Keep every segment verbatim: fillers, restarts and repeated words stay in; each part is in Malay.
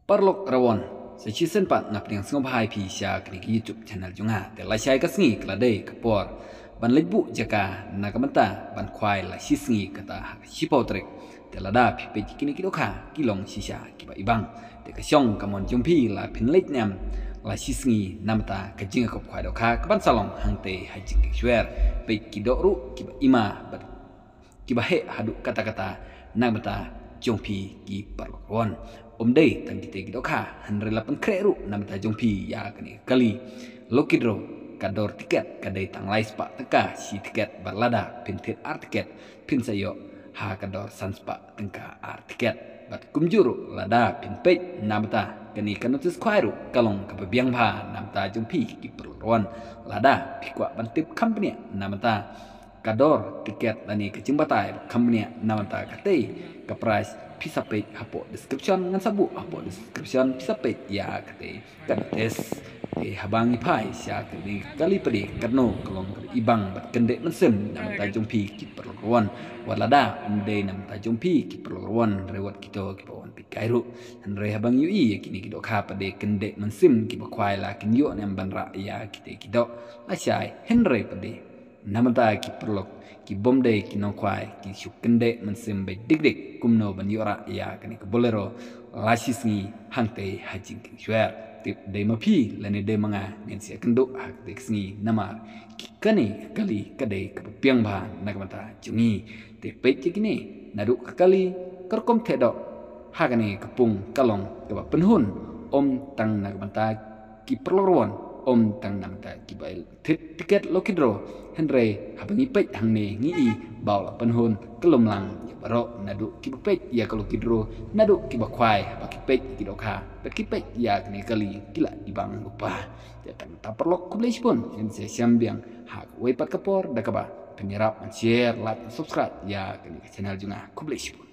Perlok rawon sechi senpat ngap yang sengop hai pi sya kini ki YouTube channel junga te la syai ka sngi kla dei kapor ban lebu jaka na kamenta ban khwai la shi sngi kata shipau trek te la da pi pe kini ki dokha kilong shisha ki ba ibang te ka syong kamon jumpi la pin lek nyam la shi sngi namta ka jinga kop khwai dokha ka ban salong hang te ha jing ki shwer pe ki do ru ki ba ima ba ki ba he hadu kata-kata namta jumpi ki perlok rawon om day tang kita gitu kah han relapan kreru nam ta jongpi ya kani kali lokidro kador tiket kadai tang lais pak tengka si tiket balada pintit art tiket pin sayo ha kador sanspa tengka art tiket bat kumjuru lada pin pej nam ta kani kanutus kwairu kalong kapabiang pha nam ta jongpi ki perluan lada pikwa bantip company nam ta kador tiket lani kecimbatai company nam ta katei ka price pisa page hapo description ngan sabu hapo description pisa page ya kate kan tes di habang ipai sia kali kali pedi karno kolong ibang bat kende mensem nam ta jumpi ki perluan walada umde nam ta jumpi ki perluan rewat kita ki pawon pikairu han re habang yui kini kido kha pede kende mensem ki bakwai la kin yo nam ban ra ya kite kido asai henre pede nam ta ki perlu ki bomde ki no kwai ki shukende mensem be digdik kumno ban yora ya kani ke bolero lasisni hangte hajing ki shwer tip de mapi lene de manga nen sia kendo hak de sni nama ki kani kali kade ke piang ba nagamata jungi te pe kini nadu kali kerkom thedo hakani kepung kalong ke penhun om tang nagamata ki perlorwan om tang namta ki bail tiket lokidro henre habangi pej hangne ngi baula penhun kelum lang ya baro nadu ki pej ya kalau kidro nadu ki bakwai baki pej ki dokha baki pej ya kini kali kila ibang lupa ya tang ta perlok kublais pun yang saya sambiang hak wepat kapor dakaba penyerap share like subscribe ya kini channel junga kublais pun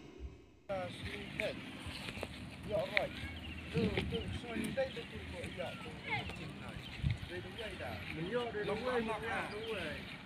Mình vô đi đúng rồi, đúng rồi.